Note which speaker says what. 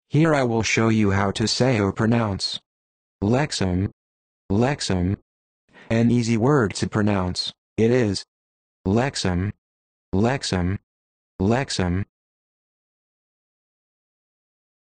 Speaker 1: Here I will show you how to say or pronounce Lexeme, Lexeme. An easy word to pronounce, it is Lexeme, Lexeme, Lexeme.